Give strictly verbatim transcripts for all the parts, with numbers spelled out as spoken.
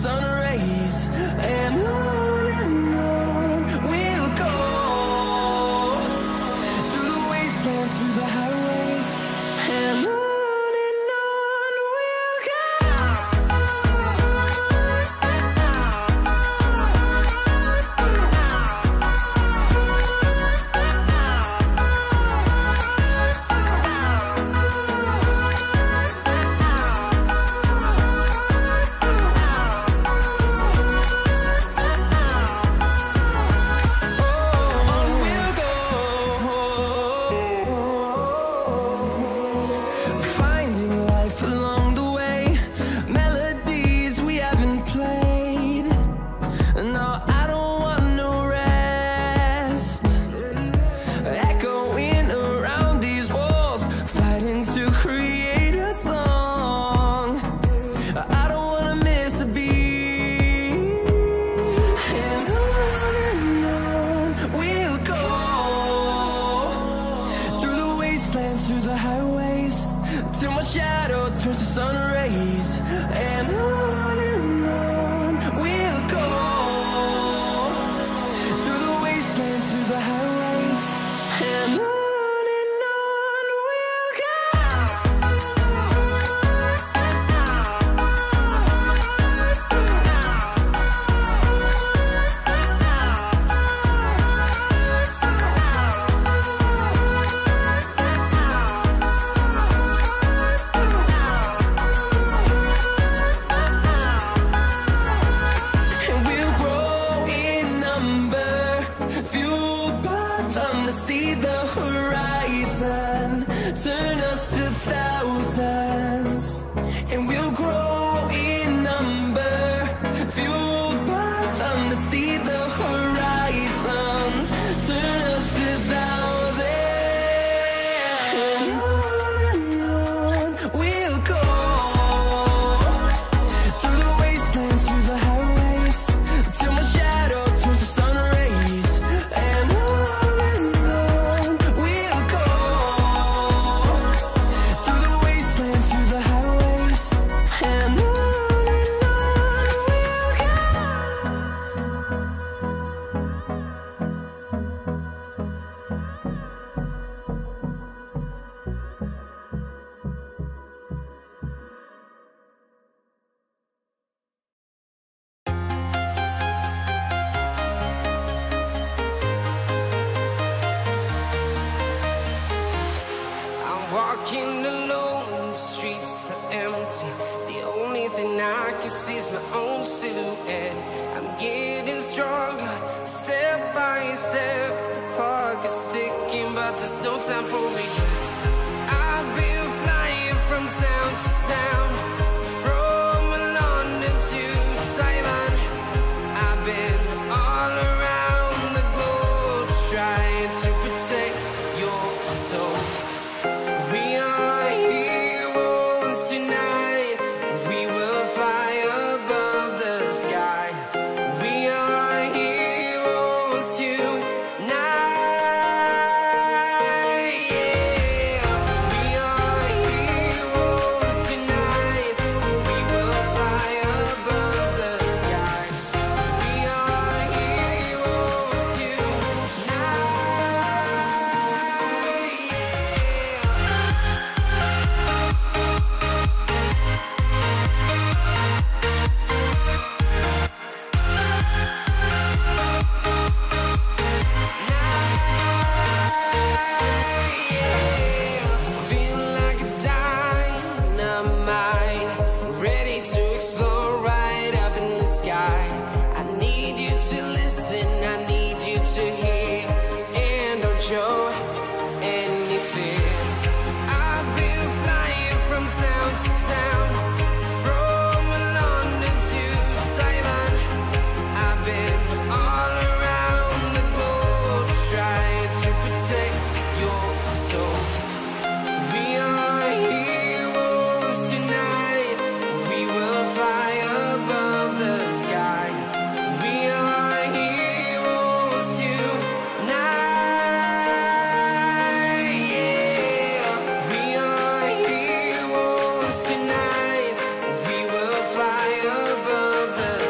sun rays, and on and on we'll go, through the wastelands, through the highways, and on. Through the highways, till my shadow turns to sun rays, and on and on we'll go, through the wastelands, through the highways, and on. See the horizon turn us to thousands, and we'll grow in number, fueled by them to see the horizon turn us to thousands, and on and on we'll go, through the wastelands, through the highways, till my shadow turns to sun rays, and on. Walking alone, the streets are empty. The only thing I can see is my own silhouette. I'm getting stronger, step by step. The clock is ticking, but there's no time for regrets. I've been flying from town to town, from London to Taiwan. I've been all around the globe, trying to protect your soul. We are heroes tonight. We will fly above the sky. We are heroes tonight. Yeah. We are heroes tonight. We will fly above the sky. We are heroes tonight. Show any fear. I've been flying from town to town, from London to Taiwan. I've been all around the globe, trying to protect your soul. We are heroes tonight. We will fly above the sky. We are heroes tonight. Tonight, we will fly above the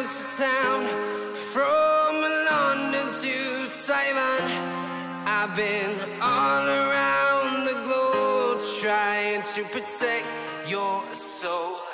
town to town, from London to Taiwan. I've been all around the globe trying to protect your soul.